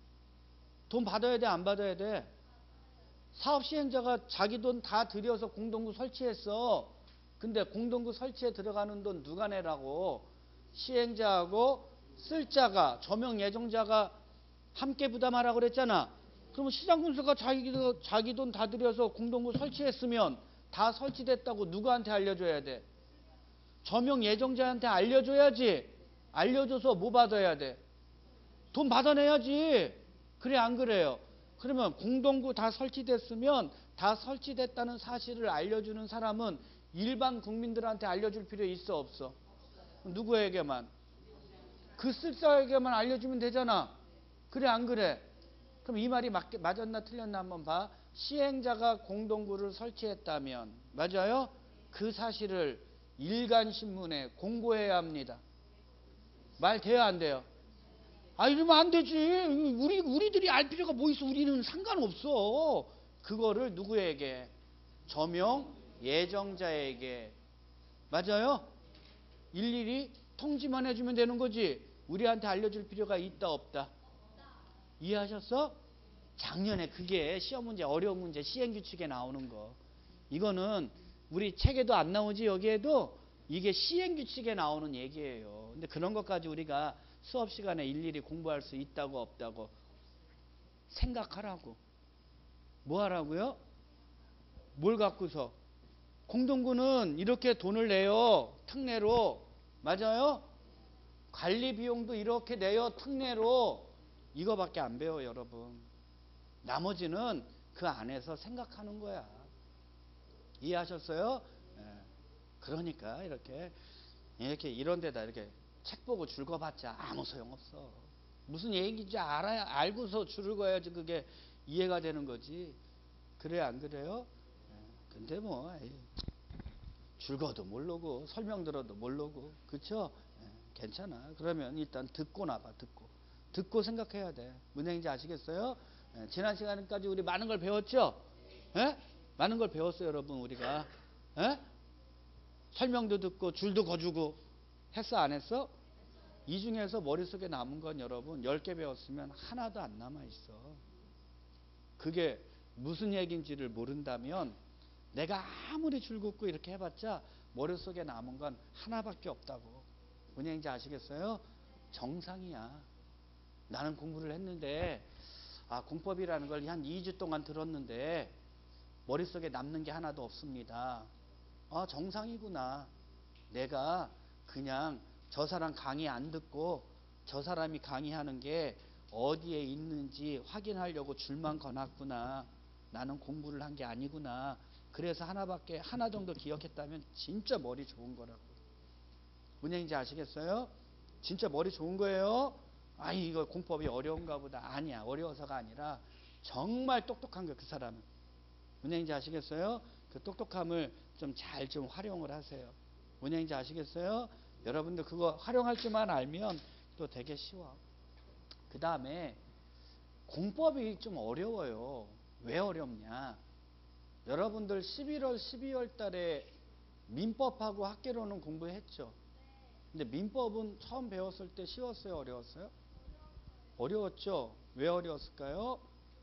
[SPEAKER 1] 돈 받아야 돼, 안 받아야 돼? 사업 시행자가 자기 돈 다 들여서 공동구 설치했어. 근데 공동구 설치에 들어가는 돈 누가 내라고? 시행자하고 쓸 자가, 저명 예정자가 함께 부담하라고 그랬잖아. 그러면 시장군수가 자기 돈 다 들여서 공동구 설치했으면 다 설치됐다고 누구한테 알려줘야 돼? 저명 예정자한테 알려줘야지. 알려줘서 뭐 받아야 돼? 돈 받아내야지. 그래 안 그래요? 그러면 공동구 다 설치됐으면 다 설치됐다는 사실을 알려주는 사람은 일반 국민들한테 알려줄 필요 있어 없어? 누구에게만? 그 쓸사에게만 알려주면 되잖아. 그래 안 그래? 그럼 이 말이 맞았나 틀렸나 한번 봐. 시행자가 공동구를 설치했다면 맞아요? 그 사실을 일간신문에 공고해야 합니다. 말 돼요 안 돼요? 아 이러면 안 되지. 우리들이 알 필요가 뭐 있어. 우리는 상관없어. 그거를 누구에게? 저명 예정자에게. 맞아요? 일일이 통지만 해주면 되는 거지. 우리한테 알려줄 필요가 있다 없다? 이해하셨어? 작년에 그게 시험 문제 어려운 문제 시행규칙에 나오는 거. 이거는 우리 책에도 안 나오지. 여기에도 이게 시행규칙에 나오는 얘기예요. 근데 그런 것까지 우리가 수업 시간에 일일이 공부할 수 있다고 없다고? 생각하라고. 뭐 하라고요? 뭘 갖고서? 공동구는 이렇게 돈을 내요. 특례로. 맞아요? 관리 비용도 이렇게 내요. 특례로. 이거밖에 안 배워 여러분. 나머지는 그 안에서 생각하는 거야. 이해하셨어요? 그러니까 이렇게 이런 데다 이렇게 책 보고 줄 거봤자 아무 소용없어. 무슨 얘기인지 알고서 줄을 거야지 그게 이해가 되는 거지. 그래 안 그래요? 근데 뭐 줄거도 모르고 설명 들어도 모르고 그쵸? 괜찮아. 그러면 일단 듣고 나봐. 듣고 생각해야 돼. 무슨 얘기인지 아시겠어요? 지난 시간까지 우리 많은 걸 배웠죠? 많은 걸 배웠어요 여러분 우리가. 설명도 듣고 줄도 거주고 했어 안 했어? 이 중에서 머릿속에 남은 건 여러분 10개 배웠으면 하나도 안 남아있어. 그게 무슨 얘기인지를 모른다면 내가 아무리 줄긋고 이렇게 해봤자 머릿속에 남은 건 하나밖에 없다고. 무슨 얘기인지 아시겠어요? 정상이야. 나는 공부를 했는데 공법이라는 걸 한 2주 동안 들었는데 머릿속에 남는 게 하나도 없습니다. 정상이구나. 내가 그냥 저 사람 강의 안 듣고 저 사람이 강의하는 게 어디에 있는지 확인하려고 줄만 거놨구나. 나는 공부를 한 게 아니구나. 그래서 하나 정도 기억했다면 진짜 머리 좋은 거라고. 무슨 얘기인지 아시겠어요? 진짜 머리 좋은 거예요. 이거 공법이 어려운가 보다. 아니야. 어려워서가 아니라 정말 똑똑한 거야 그 사람은. 무슨 얘기인지 아시겠어요? 그 똑똑함을 잘 활용을 하세요. 무슨 얘기인지 아시겠어요? 여러분들 그거 활용할 줄만 알면 또 되게 쉬워. 그 다음에 공법이 좀 어려워요. 왜 어렵냐? 여러분들 11월, 12월 달에 민법하고 학개론은 공부했죠? 근데 민법은 처음 배웠을 때 쉬웠어요? 어려웠어요? 어려웠죠? 왜 어려웠을까요?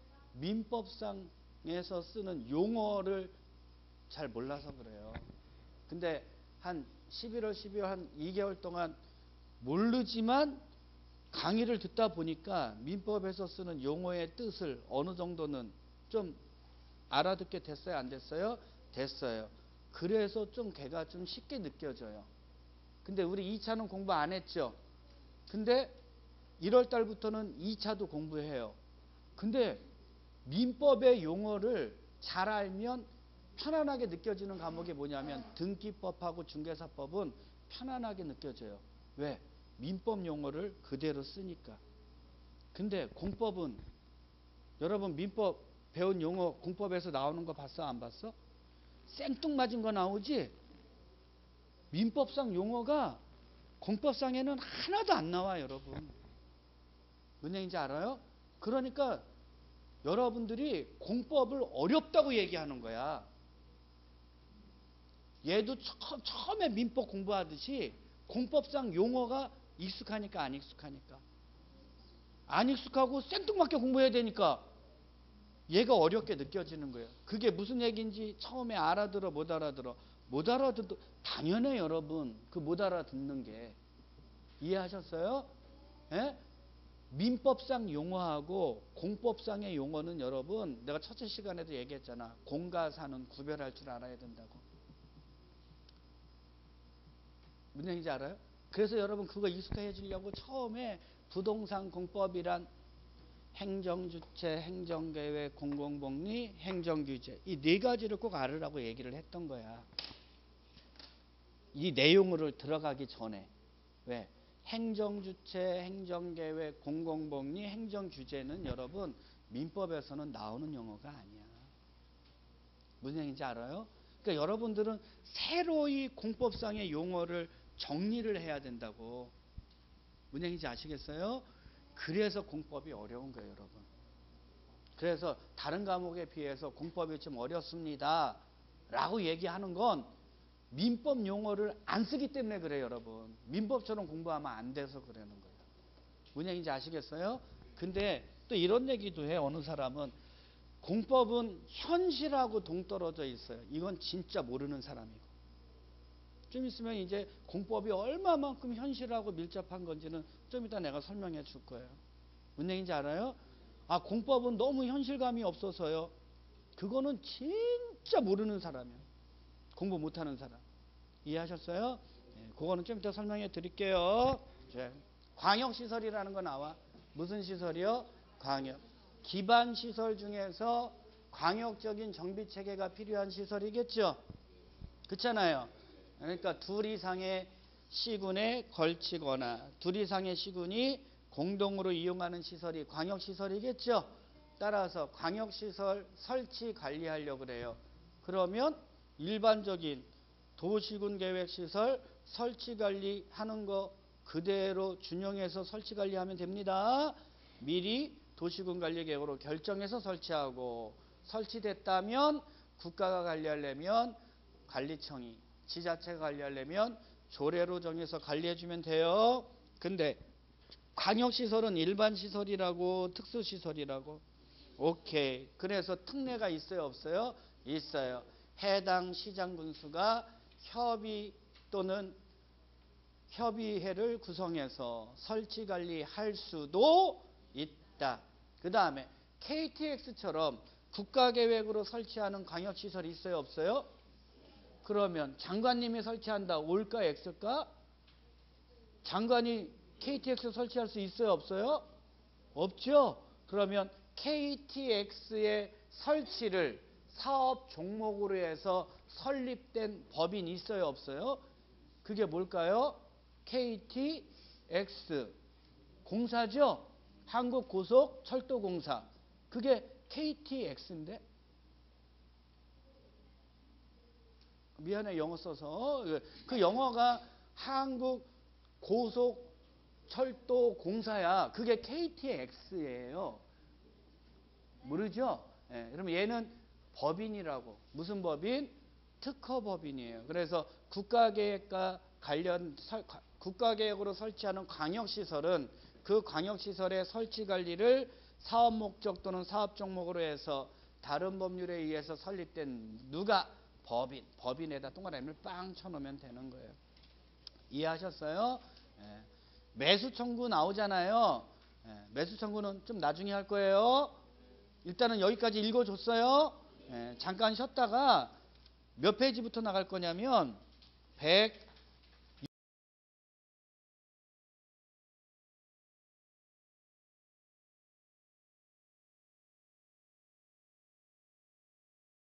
[SPEAKER 1] 민법상에서 쓰는 용어를 잘 몰라서 그래요. 근데 한 11월, 12월 한 2개월 동안 모르지만 강의를 듣다 보니까 민법에서 쓰는 용어의 뜻을 어느 정도는 좀 알아듣게 됐어요? 안 됐어요? 됐어요. 그래서 걔가 좀 쉽게 느껴져요. 근데 우리 2차는 공부 안 했죠? 근데 1월 달부터는 2차도 공부해요. 근데 민법의 용어를 잘 알면 편안하게 느껴지는 과목이 뭐냐면 등기법하고 중개사법은 편안하게 느껴져요. 왜? 민법 용어를 그대로 쓰니까. 근데 공법은 여러분 민법 배운 용어 공법에서 나오는 거 봤어? 안 봤어? 생뚱맞은 거 나오지? 민법상 용어가 공법상에는 하나도 안 나와 여러분. 뭔 얘기인지 알아요? 그러니까 여러분들이 공법을 어렵다고 얘기하는 거야. 얘도 처음에 민법 공부하듯이 공법상 용어가 익숙하니까 안 익숙하니까. 안 익숙하고 생뚱맞게 공부해야 되니까 얘가 어렵게 느껴지는 거예요. 그게 무슨 얘기인지 처음에 알아들어 못 알아들어. 못 알아듣도 당연해 여러분. 그 못 알아듣는 게. 이해하셨어요? 예? 민법상 용어하고 공법상의 용어는 여러분 내가 첫째 시간에도 얘기했잖아. 공과 사는 구별할 줄 알아야 된다고. 무슨 얘기인지 알아요? 그래서 여러분 그거 익숙해지려고 처음에 부동산 공법이란 행정주체, 행정계획, 공공복리, 행정규제 이 네 가지를 꼭 알으라고 얘기를 했던 거야. 이 내용으로 들어가기 전에. 왜? 행정주체, 행정계획, 공공복리, 행정규제는 여러분 민법에서는 나오는 용어가 아니야. 무슨 얘기인지 알아요? 그러니까 여러분들은 새로이 공법상의 용어를 정리를 해야 된다고. 무슨 얘기인지 아시겠어요? 그래서 공법이 어려운 거예요 여러분. 그래서 다른 과목에 비해서 공법이 좀 어렵습니다 라고 얘기하는 건 민법 용어를 안 쓰기 때문에 그래요 여러분. 민법처럼 공부하면 안 돼서 그러는 거예요. 무슨 얘기인지 아시겠어요? 근데 또 이런 얘기도 해. 어느 사람은 공법은 현실하고 동떨어져 있어요. 이건 진짜 모르는 사람이고. 좀 있으면 이제 공법이 얼마만큼 현실하고 밀접한 건지는 좀 이따 내가 설명해 줄 거예요. 무슨 얘기인지 알아요? 아, 공법은 너무 현실감이 없어서요. 그거는 진짜 모르는 사람이에요. 공부 못하는 사람. 이해하셨어요? 네, 그거는 좀 이따 설명해 드릴게요. 광역시설이라는 거 나와. 무슨 시설이요? 광역. 기반시설 중에서 광역적인 정비체계가 필요한 시설이겠죠? 그렇잖아요. 그러니까 둘 이상의 시군에 걸치거나 둘 이상의 시군이 공동으로 이용하는 시설이 광역시설이겠죠? 따라서 광역시설 설치 관리하려고 그래요. 그러면 일반적인 도시군 계획시설 설치 관리하는 거 그대로 준용해서 설치 관리하면 됩니다. 미리 도시군 관리 계획으로 결정해서 설치하고 설치됐다면 국가가 관리하려면 관리청이 지자체가 관리하려면 조례로 정해서 관리해주면 돼요. 근데 광역시설은 일반시설이라고 특수시설이라고. 오케이. 그래서 특례가 있어요 없어요? 있어요. 해당 시장군수가 협의 또는 협의회를 구성해서 설치관리할 수도 있다. 그 다음에 KTX처럼 국가계획으로 설치하는 광역시설이 있어요 없어요? 그러면 장관님이 설치한다. 올까 X일까? 장관이 KTX 설치할 수 있어요 없어요? 없죠? 그러면 KTX의 설치를 사업 종목으로 해서 설립된 법인이 있어요 없어요? 그게 뭘까요? KTX 공사죠? 한국고속철도공사. 그게 KTX인데? 미안해 영어 써서. 그 영어가 한국고속철도공사야. 그게 KTX예요. 모르죠? 예, 그러면 얘는 법인이라고. 무슨 법인? 특허법인이에요. 그래서 국가계획과 관련 국가계획으로 설치하는 광역시설은 그 광역시설의 설치 관리를 사업 목적 또는 사업 종목으로 해서 다른 법률에 의해서 설립된 누가? 법인. 법인에다 동그라미를 빵 쳐놓으면 되는 거예요. 이해하셨어요? 예. 매수 청구 나오잖아요. 예. 매수 청구는 좀 나중에 할 거예요. 일단은 여기까지 읽어줬어요. 예. 잠깐 쉬었다가 몇 페이지부터 나갈 거냐면 100